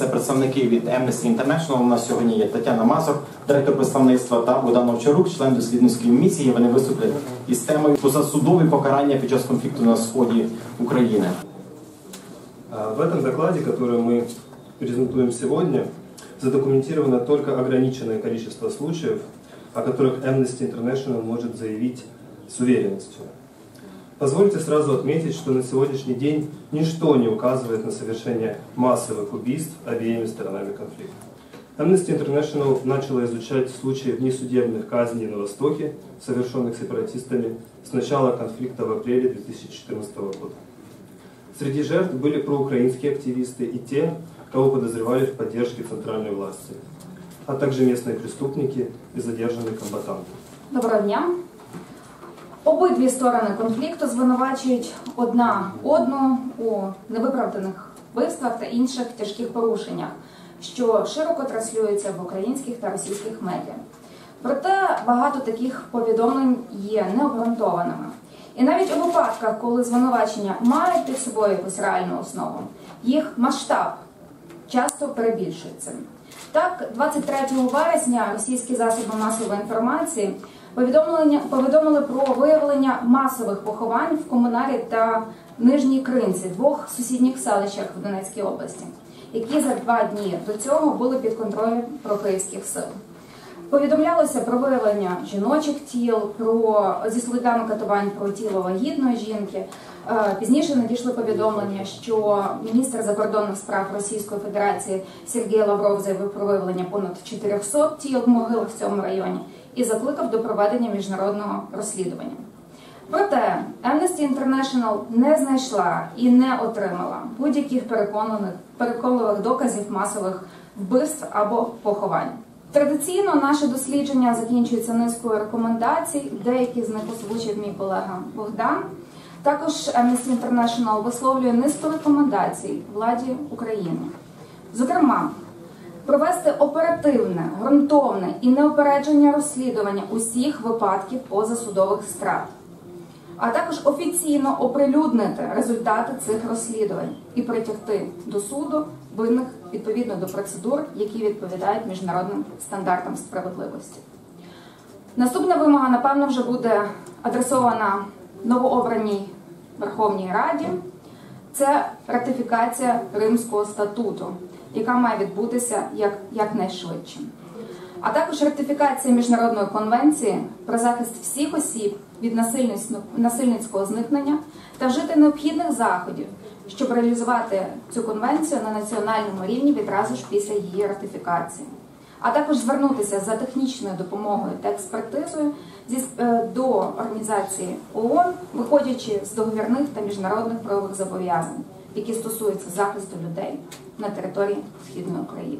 Це представники від Amnesty International. У нас сьогодні є Тетяна Мазур, директор представництва, та Богдан Овчарук, член дослідницької місії. Вони виступлять із темою позасудові покарання під час конфлікту на сході України. В этом докладе, который мы презентуем сегодня, задокументировано только ограниченное количество случаев, о которых Amnesty International может заявить с уверенностью. Позвольте сразу отметить, что на сегодняшний день ничто не указывает на совершение массовых убийств обеими сторонами конфликта. Amnesty International начала изучать случаи внесудебных казней на Востоке, совершенных сепаратистами, с начала конфликта в апреле 2014 года. Среди жертв были проукраинские активисты и те, кого подозревали в поддержке центральной власти, а также местные преступники и задержанные комбатанты. Доброго дня. Обидві сторони конфлікту звинувачують одна одну у невиправданих вбивствах та інших тяжких порушеннях, що широко транслюються в українських та російських медіа. Проте багато таких повідомлень є необґрунтованими. І навіть у випадках, коли звинувачення мають під собою якусь реальну основу, їх масштаб часто перебільшується. Так, 23 вересня російські засоби масової інформації повідомили про виявлення масових поховань в Комунарі та Нижній Кринці, двох сусідніх селищах в Донецькій області, які за 2 дні до цього були під контролем прокиївських сил. Повідомлялося про виявлення жіночих тіл, зі слідами катувань про тіло вагітної жінки. Пізніше надійшли повідомлення, що міністр закордонних справ Російської Федерації Сергій Лавров заявив про виявлення понад 400 тіл в могилах в цьому районі і закликав до проведення міжнародного розслідування. Проте Amnesty International не знайшла і не отримала будь-яких переконливих доказів масових вбивств або поховань. Традиційно наше дослідження закінчується низкою рекомендацій, деякі з них озвучив мій колега Богдан. Також Amnesty International висловлює низку рекомендацій владі України. Зокрема, провести оперативне, ґрунтовне і неупереджене розслідування усіх випадків позасудових страт, а також офіційно оприлюднити результати цих розслідувань і притягти до суду винних відповідно до процедур, які відповідають міжнародним стандартам справедливості. Наступна вимога, напевно, вже буде адресована новообраній Верховній Раді. Це ратифікація Римського статуту, яка має відбутися якнайшвидше. А також ратифікація Міжнародної конвенції про захист всіх осіб від насильницького зникнення та вжити необхідних заходів, щоб реалізувати цю конвенцію на національному рівні відразу ж після її ратифікації. А також звернутися за технічною допомогою та експертизою до організації ООН, виходячи з договірних та міжнародних правових зобов'язань, які стосуються захисту людей на території Східної України.